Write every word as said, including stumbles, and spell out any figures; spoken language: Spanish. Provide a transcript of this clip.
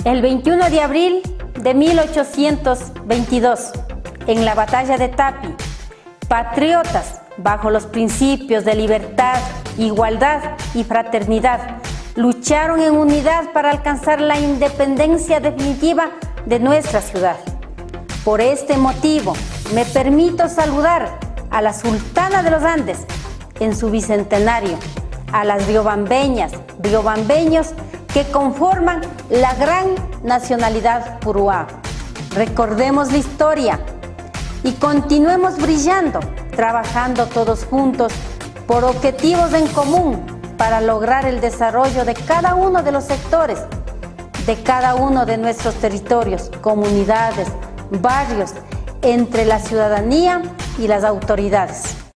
El veintiuno de abril de mil ochocientos veintidós, en la batalla de Tapi, patriotas bajo los principios de libertad, igualdad y fraternidad lucharon en unidad para alcanzar la independencia definitiva de nuestra ciudad. Por este motivo, me permito saludar a la Sultana de los Andes en su bicentenario, a las riobambeñas, riobambeños que conforman la gran nacionalidad Puruá. Recordemos la historia y continuemos brillando, trabajando todos juntos por objetivos en común para lograr el desarrollo de cada uno de los sectores, de cada uno de nuestros territorios, comunidades, barrios, entre la ciudadanía y las autoridades.